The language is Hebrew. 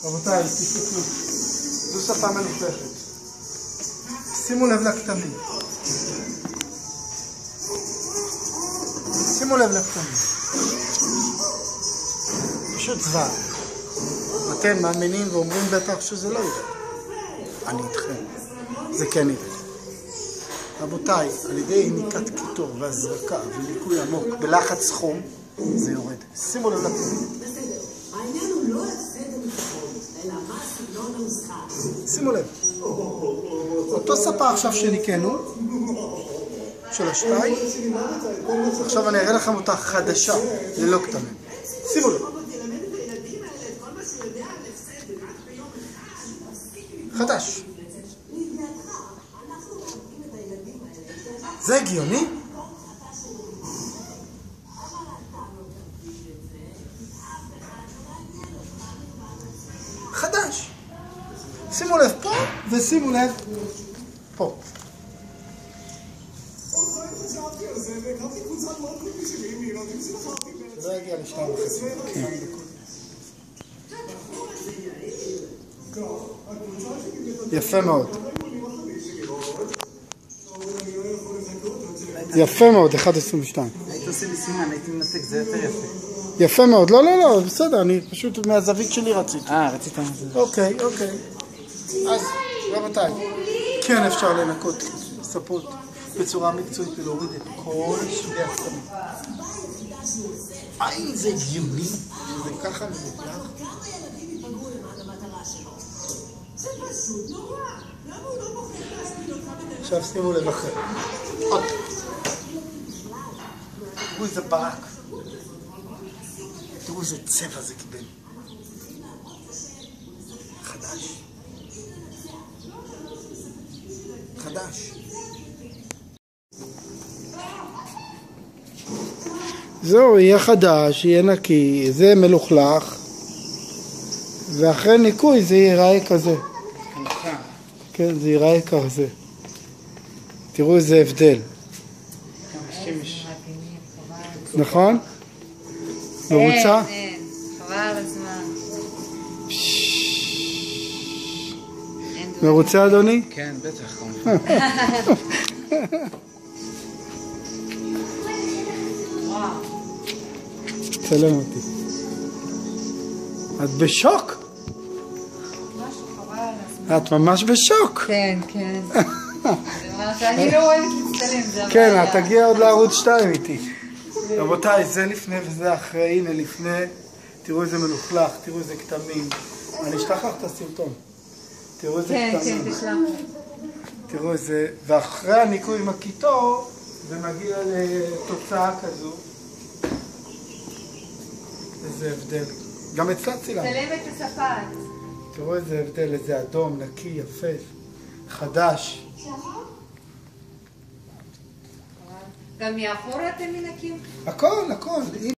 רבותיי, תסתכלו. זו שפה מלוכלכת. שימו לב לכתמים. שימו לב לכתמים. פשוט זוועה. אתם מאמינים ואומרים בטח שזה לא יהיה. אני איתכם. זה כן יהיה. רבותיי, על ידי עיניקת קיטור והזרקה וליקוי עמוק בלחץ חום, זה יורד. שימו לב לכתמים. העניין הוא לא הפסד המתחון, אלא מה סגנון המשחק. שימו לב. אותו ספה עכשיו שניקנו, של השתיים, עכשיו אני אראה לכם אותה חדשה, ללא כתמים. שימו לב. חדש. זה הגיוני? חדש. שימו לב פה ושימו לב פה. זה לא יגיע לשתיים וחצי. יפה מאוד. יפה מאוד, 1.22. היית עושה לי סימן, הייתי מנתק, זה יותר יפה. יפה מאוד, לא, בסדר, אני פשוט מהזווית שלי רציתי. רצית מה זה. אוקיי. אז, רבותיי, כן אפשר לנקות ספות בצורה מקצועית ולהוריד את כל סוגי הכתמים. האם זה הגיוני? זה ככה מלוכלך? עכשיו שימו לב אחר. עוד. תראו איזה ברק. תראו איזה צבע זה קיבל. חדש. זהו, יהיה חדש, יהיה נקי, זה מלוכלך, ואחרי ניקוי זה ייראה כזה. כן, זה ייראה כזה. תראו איזה הבדל. נכון? מרוצה? כן, חבל על הזמן. מרוצה אדוני? כן, בטח. צלם אותי. את בשוק? את ממש בשוק. כן. אני לא אוהבת להצטלם. כן, את תגיע עוד לערוץ 2 איתי. רבותיי, זה לפני וזה אחרי, הנה לפני. תראו איזה מלוכלך, תראו איזה כתמים. אני אשלח לך את הסרטון. תראו איזה כתמים. כן, תשלח. תראו איזה, ואחרי הניקוי עם הקיטור, זה מגיע לתוצאה כזו. איזה הבדל. גם אצלה צילם. צלם את הספת. תראו איזה הבדל, איזה אדום, נקי, יפה, חדש. גם מאחורה אתם מנקים? הכל.